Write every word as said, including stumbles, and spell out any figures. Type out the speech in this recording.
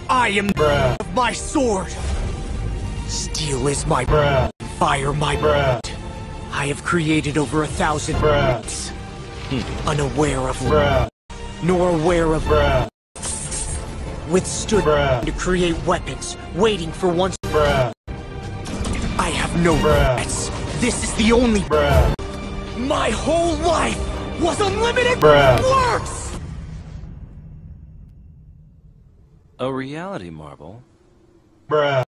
I am Bruh. of my sword. Steel is my Bruh. fire, my Bruh. I have created over a thousand Bruh. worlds, unaware of Bruh. nor aware of Bruh. withstood Bruh. to create weapons, waiting for one. Bruh. I have no Bruh. regrets. This is the only. Bruh. My whole life was unlimited Bruh. works. A reality marvel? Bruh.